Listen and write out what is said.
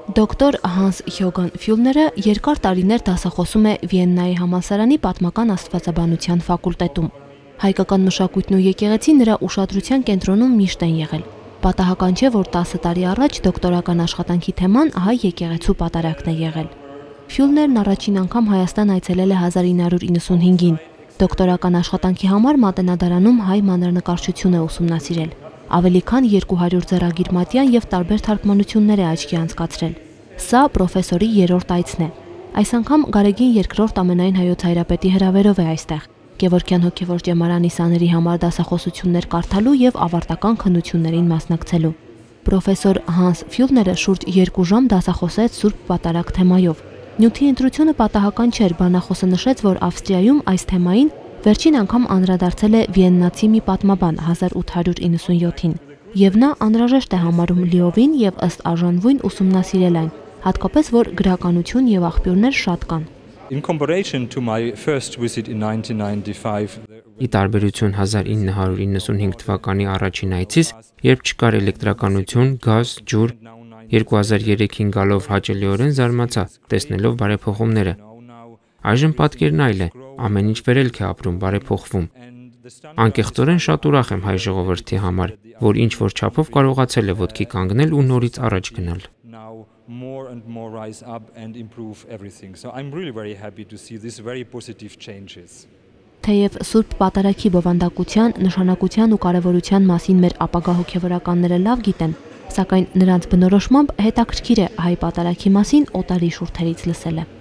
Դոկտոր Հանս Հյոգան Ֆյուլները երկար տարիներ դասախոսում է Վիեննայի համալսարանի պատմական աստվածաբանության ֆակուլտետում։ Հայկական մշակույթն ու եկեղեցին նրա ուշադրության կենտրոնում միշտ են եղել։ Պատահական չէ, որ 10 տարի առաջ դոկտորական աշխատանքի թեման հայ եկեղեցու պատարագն է եղել։ Ֆյուլներն առաջին անգամ Հայաստան այցելել է 1995-ին։ Դոկտորական աշխատանքի համար Մատենադարանում հայ մանրանկարչություն է ուսումնասիրել։ Ավելի քան 200 ձեռագիր մատյան եւ տարբեր թարգմանություններ է աչքի անցկացրել։ Սա պրոֆեսորի երրորդ այցն է։ Այս անգամ Գարեգին երկրորդ ամենայն հայոց հայրապետի հրավերով է այստեղ։ Գևորգյան հոգևոր ճեմարանի սաների համար դասախոսություններ կարդալու եւ ավարտական քննություններին մասնակցելու։ Պրոֆեսոր Հանս Ֆյուլները շուրջ 2 ժամ դասախոսեց Սուրբ Պատարագ թեմայով։ Նյութի ընտրությունը պատահական չէր, բանախոսը նշեց, որ Ավստրիայում այս թեմային վերջին անգամ անդրադարձել է վիեննացի մի պատմաբան 1897-ին, եւ նա անհրաժեշտ է համարում լիովին եւ ըստ արժանվույն ուսումնասիրել այն, հատկապես որ գրականություն եւ աղբյուրներ շատ կան։ In comparison to my first visit in 1995, Ի տարբերություն 1995 թվականի առաջին այցից, երբ չկար էլեկտրականություն, գազ, ջուր, 2003-ին գալով հաճելիորեն զարմացա, տեսնելով բարեփոխումները։ Այժմ պատկերն այլ է, ամեն ինչ վերելք է ապրում, բարեփոխվում։ Անկեղծորեն շատ ուրախ եմ հայ ժողովրդի համար, որ ինչ որ չափով կարողացել է ոտքի կանգնել ու նորից առաջ գնալ։ more and more rise up and improve everything. So I'm really very happy to see these very positive changes. Թեև Սուրբ Պատարագի բովանդակության, նշանակության ու կարևորության մասին մեր ապագա հոգևորականները լավ գիտեն, սակայն նրանց բնորոշմամբ հետաքրքիր է հայ պատարագի մասին օտարի շուրթերից լսելը։